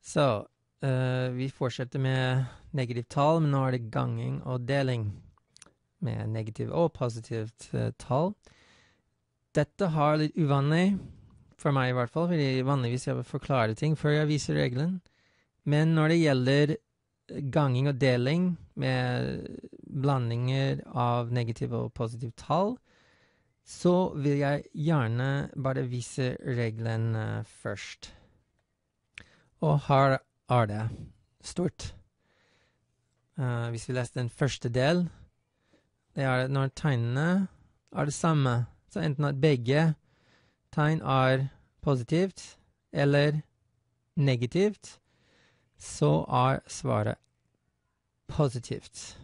Så vi fortsetter med negativt tall, men nå er det ganging og deling med negativ og positivt tall. Dette har litt uvanlig, for meg i hvert fall, fordi vanligvis jeg vil forklare ting før jeg viser regelen. Men når det gjelder ganging og deling med blandinger av negativ og positivt tall, så vil jeg gjerne bare vise regelen først. Og her er det stort. Hvis vi leser den første del, det er når tegnene er det samme. Så enten at begge tegn er positivt eller negativt, så er svaret positivt.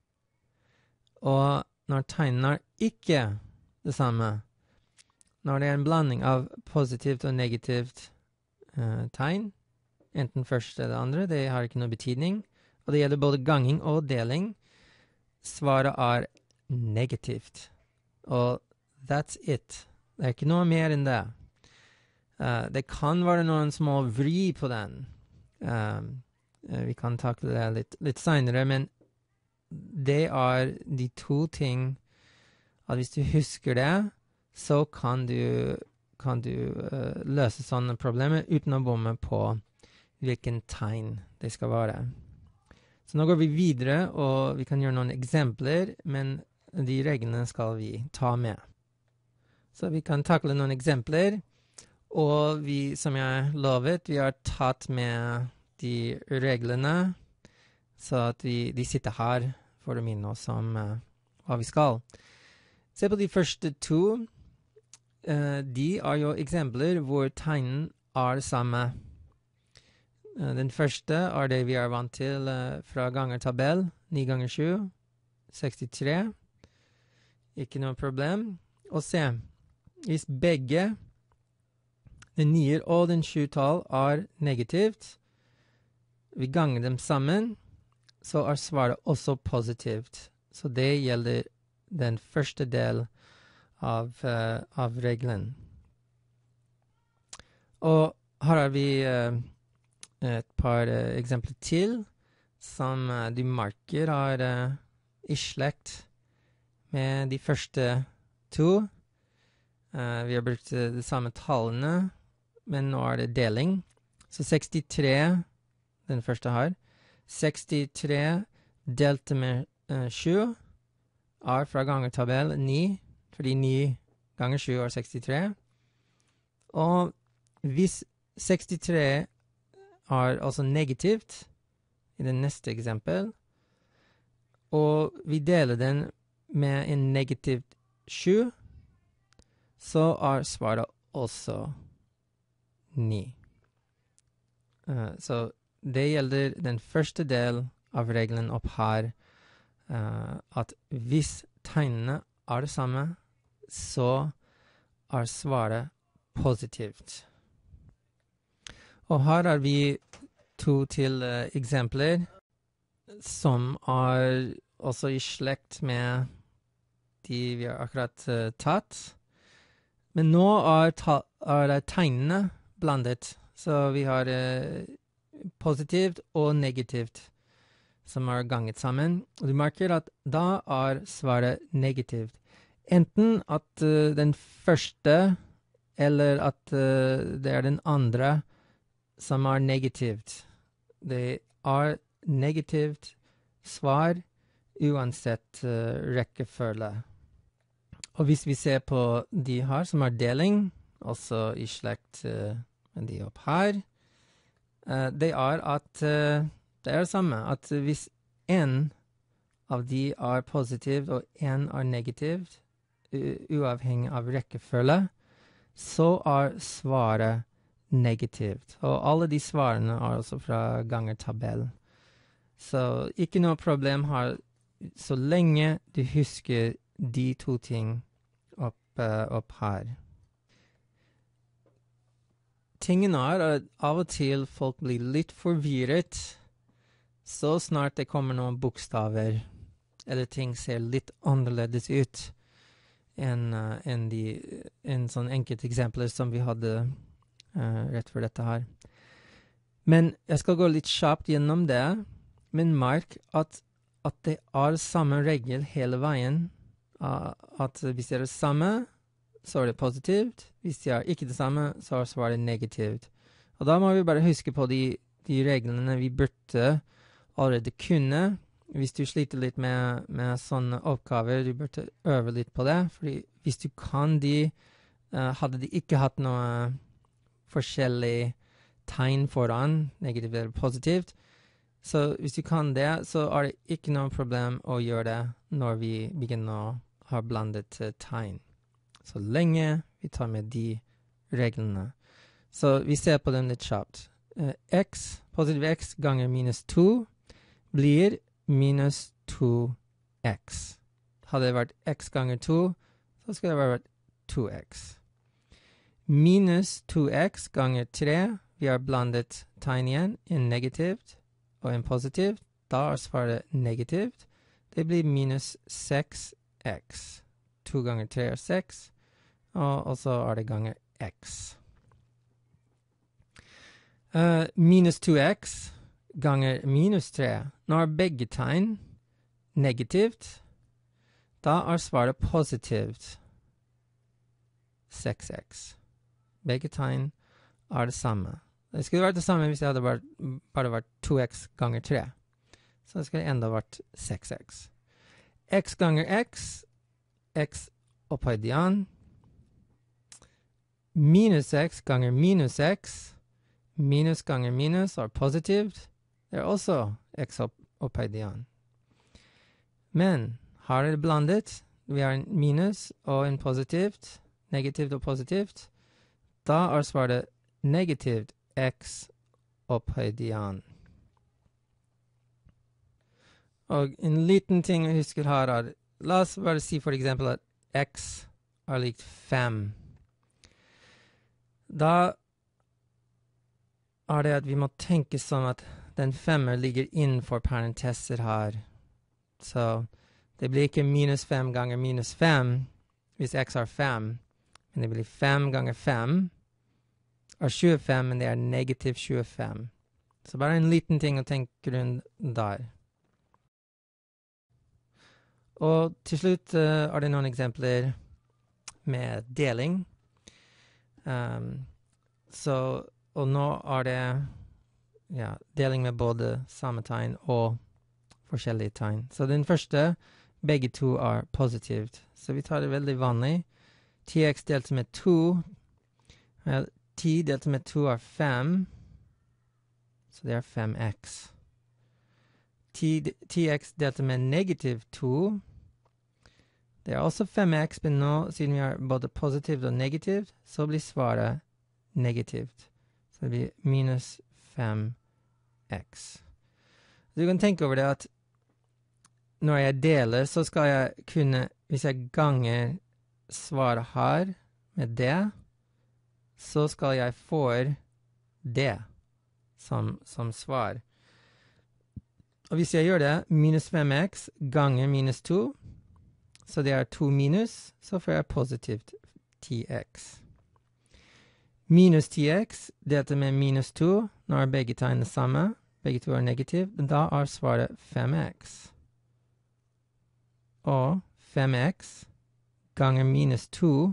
Og når tegnene er ikke det samme, når det er en blanding av positivt og negativt tegn, enten første eller andre, det har ikke noe betydning, og det gjelder både ganging og deling, svaret er negativt. Og that's it. Det er ikke noe mer enn det. Det kan være noen små vri på den. Vi kan takle det litt senere, men det er de to ting at hvis du husker det, så kan du løse sånne problemer uten å bomme på hvilken tegn det skal være. Så nå går vi videre, og vi kan gjøre noen eksempler, men de reglene skal vi ta med. Så vi kan takle noen eksempler, og vi, som jeg lovet, vi har tatt med de reglene, så at de sitter her for å minne oss om hva vi skal. Se på de første to. De er jo eksempler hvor tegnen er det samme. Den første er det vi er vant til fra gangertabell. 9 ganger 7, 63. Ikke noe problem. Og se, hvis begge den 9 og den 7-tall er negativt, vi ganger dem sammen, så er svaret også positivt. Så det gjelder den første del av regelen. Og her har vi et par eksempler til, som de marker er i slekt med de første to. Vi har brukt de samme tallene, men nå er det deling. Så 63, den første her, 63 delt med 7 er fra gangertabell 9, fordi 9 ganger 7 er 63. Og hvis 63 er altså negativt i det neste eksempel, og vi deler den med en negativt 7, så er svaret også 9. Så det gjelder den første del av regelen opp her, at hvis tegnene er det samme, så er svaret positivt. Og her har vi to til eksempler som er også i slekt med de vi har akkurat tatt. Men nå er tegnene blandet, så vi har positivt og negativt som er ganget sammen. Og du merker at da er svaret negativt. Enten at den første, eller at det er den andre som er negativt. Det er negativt svar uansett rekkefølge. Og hvis vi ser på de her som er deling, også i slekt med de opp her, det er at det er det samme, at hvis en av de er positivt og en er negativt, uavhengig av rekkefølge, så er svaret negativt. Og alle de svarene er også fra gangertabell. Så ikke noe problem her, så lenge du husker de to ting opp her. Tingen er at av og til folk blir litt forvirret, så snart det kommer noen bokstaver, eller ting ser litt annerledes ut enn sånn enkelt eksempler som vi hadde rett for dette her. Men jeg skal gå litt kjapt gjennom det, men merk at det samme regel hele veien. At hvis det det samme, så det positivt. Hvis det ikke det samme, så det negativt. Og da må vi bare huske på de reglene vi burde allerede kunne. Hvis du sliter litt med sånne oppgaver, du burde øve litt på det. Fordi hvis du kan de, hadde de ikke hatt noe forskjellig tegn foran, negativt eller positivt. Så hvis du kan det, så det ikke noe problem å gjøre det når vi begynner å ha blandet tegn. Så lenge vi tar med de reglene. Så vi ser på dem litt kjapt. Positiv x ganger minus 2 blir minus 2x. Hadde det vært x ganger 2, så skulle det vært 2x. Minus 2x ganger 3, vi har blandet tegn igjen, en negativt og en positivt. Da svaret negativt. Det blir minus 6x. 2 ganger 3 6, og så det ganger x. Minus 2x ganger minus 3. Nå begge tegn negativt. Da svaret positivt 6x. Begge tegn det samme. Det skulle vært det samme hvis det hadde bare vært 2x ganger 3. Så det skulle enda vært 6x. X ganger x, x opphøyd igjen. Minus x ganger minus x, minus ganger minus positivt. Det også x opphøyd igjen. Men har det blandet, vi har en minus og en positivt, negativt og positivt. Da svaret negativt x opphøyd igjen. Og en liten ting jeg husker her la oss bare si for eksempel at x likt 5. Da det at vi må tenke som at den 5 ligger innenfor parenteser her. Så det blir ikke minus 5 ganger minus 5 hvis x 5. Men det blir 5 ganger 5 25, men det negativ 25. Så bare en liten ting å tenke rundt der. Og til slutt det noen eksempler med deling. Og nå det deling med både samme tegn og forskjellige tegn. Så den første, begge to positivt. Så vi tar det veldig vanlig. 10x delt med 2. 10 delt med 2 5. Så det 5x. 10x delt med negativ 2. Det også 5x, men nå, siden vi har både positivt og negativt, så blir svaret negativt. Så det blir minus 5x. Du kan tenke over det at når jeg deler, så skal jeg kunne, hvis jeg ganger svaret her med det, så skal jeg få det som svar. Og hvis jeg gjør det, minus 5x ganger minus 2, så det 2 minus, så får jeg positivt 10x. Minus 10x delt med minus 2, når begge tegn samme, begge to negativ, da svaret 5x. Og 5x ganger minus 2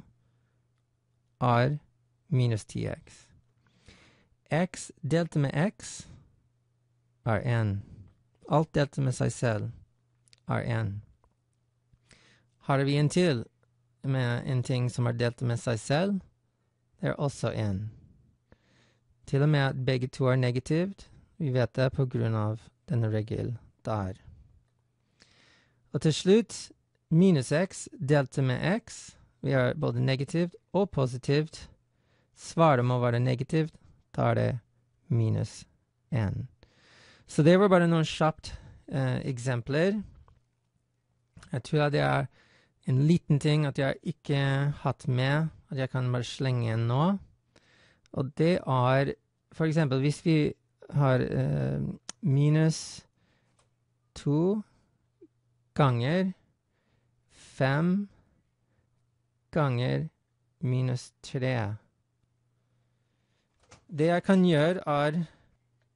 minus 10x. X delt med x 1. Alt delt med seg selv 1. Har vi en til med en ting som delt med seg selv? Det også 1. Til og med at begge to negativt. Vi vet det på grunn av denne regel der. Og til slutt, minus x delt med x. Vi har både negativt og positivt. Svaret må være negativt. Da det minus 1. Så det var bare noen kjapt eksempler. Jeg tror at det en liten ting at jeg ikke hatt med, at jeg kan bare slenge inn nå. Og det for eksempel, hvis vi har minus 2 ganger 5 ganger minus 3. Det jeg kan gjøre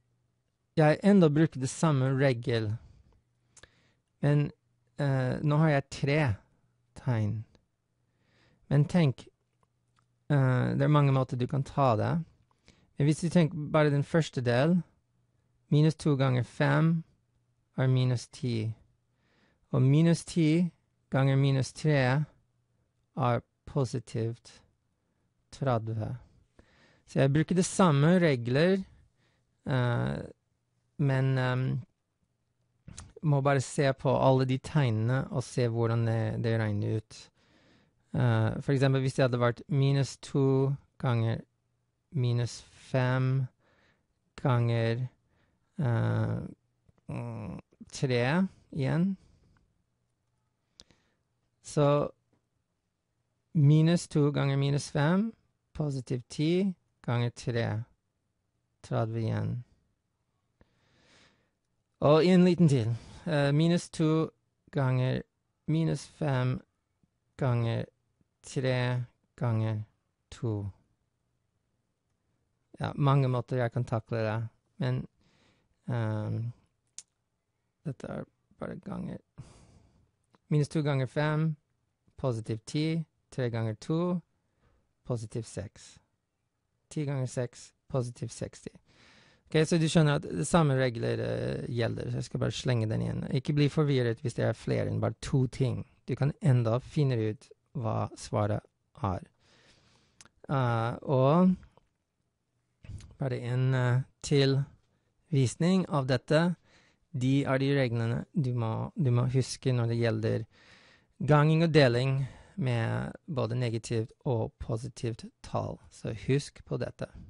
jeg enda bruker det samme regel, men nå har jeg 3 tegn. Men tenk, det mange måter du kan ta det. Men hvis du tenker bare den første del, minus 2 ganger 5 er minus 10. Og minus 10 ganger minus 3 er positivt 30. Så jeg bruker det samme regler, men må bare se på alle de tegnene og se hvordan det regner ut. For eksempel hvis det hadde vært minus 2 ganger minus 5 ganger 3 igjen. Så minus 2 ganger minus 5, positiv 10 ganger 3, 30 igjen. Og en liten til. Minus 2 ganger minus 5 ganger 3 ganger 2. Ja, mange måter jeg kan takle det, men dette er bare ganger. Minus 2 ganger 5, positiv 10, 3 ganger 2, positiv 6. 10 ganger 6, positiv 60. Ok, så du skjønner at det samme regler gjelder, så jeg skal bare slenge den igjen. Ikke bli forvirret hvis det er flere enn bare 2 ting. Du kan enda finne ut hva svaret er. Og bare en tilvisning av dette. De er de reglene du må huske når det gjelder ganging og deling med både negativt og positivt tall. Så husk på dette.